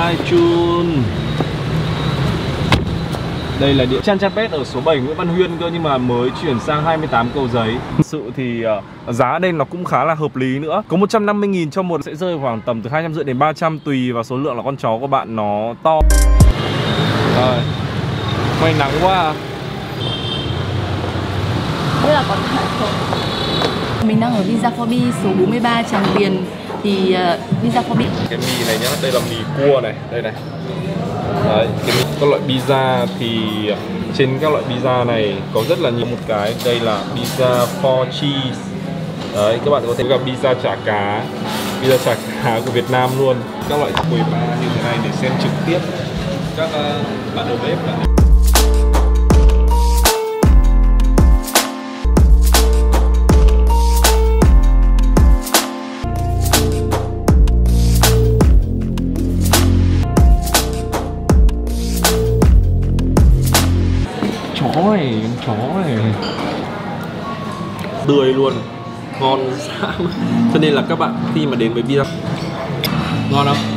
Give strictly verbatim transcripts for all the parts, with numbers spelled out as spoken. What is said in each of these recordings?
Chun. Đây là địa Chanchapet ở số bảy Nguyễn Văn Huyên cơ, nhưng mà mới chuyển sang hai mươi tám Cầu Giấy. Thực sự thì uh, giá ở đây nó cũng khá là hợp lý nữa. Có một trăm năm mươi nghìn cho một, sẽ rơi khoảng tầm từ hai trăm rưỡi đến ba trăm, tùy vào số lượng là con chó của bạn nó to. Rồi, quay nắng quá. Đây là con mình đang ở Pizza for Bee số bốn mươi ba Tràng Tiền. Thì uh, Pizza for Bee. Cái mì này nhá, đây là mì cua này, đây này. Đấy, cái các loại pizza thì trên các loại pizza này có rất là nhiều một cái. Đây là pizza for cheese. Đấy, các bạn có thể gặp pizza chả cá, pizza chả cá của Việt Nam luôn. Các loại quầy bar như thế này để xem trực tiếp các uh, bạn đầu bếp lại. Chó này, chó này tươi luôn, ngon dã. Cho nên là các bạn khi mà đến với pizza, ngon không?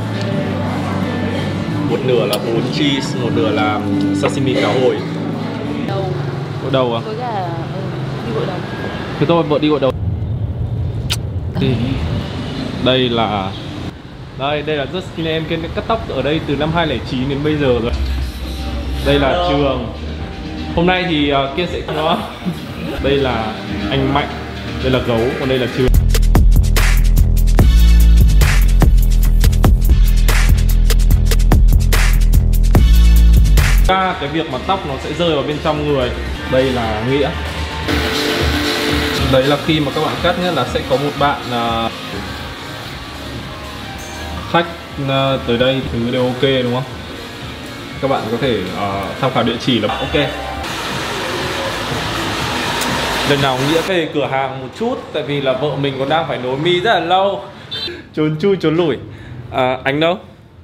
Một nửa là bún cheese, một nửa là sashimi cá hồi. Đầu. Gội đầu à? Với cả ừ, đi gội đầu. Thế tôi vợ đi gội đầu. Đây, đây là đây đây là rất skin em cắt tóc ở đây từ năm hai không không chín đến bây giờ rồi. Đây là Trường. Hôm nay thì uh, Kiên sẽ nó. Đây là anh Mạnh, đây là Gấu, còn đây là Trường. Cái việc mà tóc nó sẽ rơi vào bên trong người. Đây là Nghĩa. Đấy là khi mà các bạn cắt nhé, là sẽ có một bạn uh, khách uh, tới đây, thứ đều ok đúng không? Các bạn có thể uh, tham khảo địa chỉ là ok. Lần nào Nghĩa về cửa hàng một chút, tại vì là vợ mình còn đang phải nối mi rất là lâu, trốn chui trốn lủi. À, anh đâu?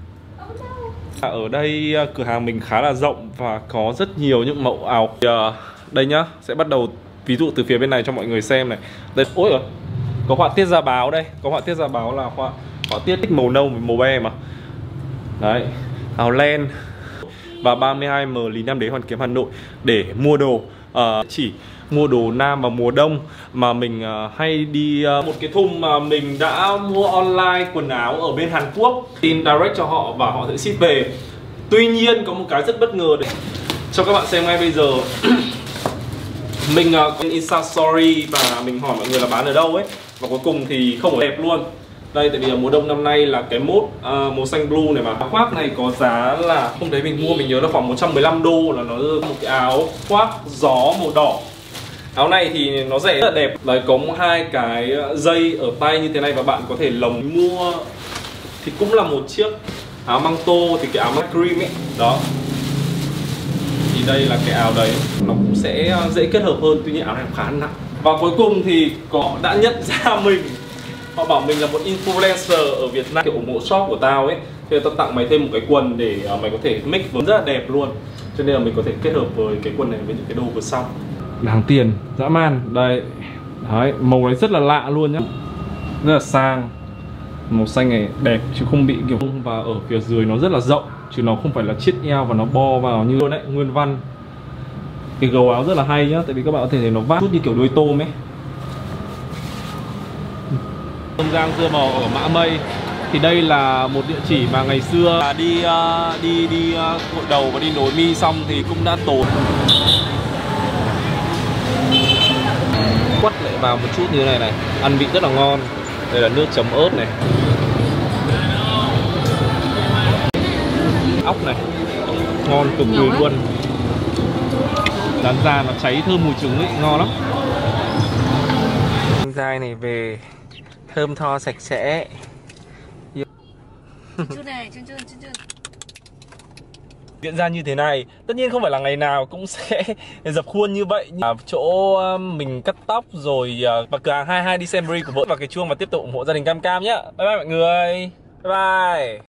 Ở đây cửa hàng mình khá là rộng và có rất nhiều những mẫu áo. À, đây nhá, sẽ bắt đầu ví dụ từ phía bên này cho mọi người xem này. Đây, ôi rồi, có họa tiết gia báo đây, có họa tiết gia báo là họa họa tiết màu nâu với màu be mà. Đấy, áo len và ba mươi hai M Lý Nam Đế Hoàn Kiếm Hà Nội. Để mua đồ uh, chỉ mua đồ nam vào mùa đông mà mình uh, hay đi uh, một cái thùng mà mình đã mua online quần áo ở bên Hàn Quốc, tin direct cho họ và họ sẽ ship về. Tuy nhiên có một cái rất bất ngờ để cho các bạn xem ngay bây giờ. Mình uh, có Insta Story và mình hỏi mọi người là bán ở đâu ấy, và cuối cùng thì không đẹp luôn. Đây, tại vì là mùa đông năm nay là cái mốt uh, màu xanh blue này mà. Áo khoác này có giá là, không thấy mình mua, mình nhớ là khoảng một trăm mười lăm đô, là nó một cái áo khoác gió màu đỏ. Áo này thì nó rẻ rất là đẹp. Đấy, có hai cái dây ở tay như thế này và bạn có thể lồng mua thì cũng là một chiếc áo măng tô, thì cái áo măng cream ấy. Đó. Thì đây là cái áo đấy, nó cũng sẽ dễ kết hợp hơn, tuy nhiên áo này khá nặng. Và cuối cùng thì có đã nhận ra mình. Họ bảo mình là một influencer ở Việt Nam, kiểu ủng hộ shop của tao ấy. Thì tao tặng mày thêm một cái quần để mày có thể mix với rất là đẹp luôn. Cho nên là mình có thể kết hợp với cái quần này với những cái đồ vừa xong. Đáng tiền, dã man. Đây. Đấy, màu này rất là lạ luôn nhá. Rất là sang. Màu xanh này đẹp chứ không bị kiểu. Và ở phía dưới nó rất là rộng, chứ nó không phải là chiết eo và nó bo vào như luôn đấy, nguyên văn. Cái gấu áo rất là hay nhá, tại vì các bạn có thể thấy nó vát chút như kiểu đuôi tôm ấy. Cơm rang dưa bò ở Mã Mây. Thì đây là một địa chỉ mà ngày xưa đi uh, đi đi uh, gội đầu và đi nối mi xong thì cũng đã tốn. Quất lại vào một chút như thế này này, ăn vị rất là ngon. Đây là nước chấm ớt này, ốc này, ngon cực kỳ luôn. Rán ra nó cháy thơm mùi trứng ấy, ngon lắm. Dai này về thơm tho sạch sẽ. Chút này, chút chút chút chút. Diễn ra như thế này, tất nhiên không phải là ngày nào cũng sẽ dập khuôn như vậy. À, chỗ mình cắt tóc rồi và cửa hàng hai mươi hai December của vợ và cái chuông, và tiếp tục ủng hộ gia đình Cam Cam nhé. Bye bye mọi người. Bye bye.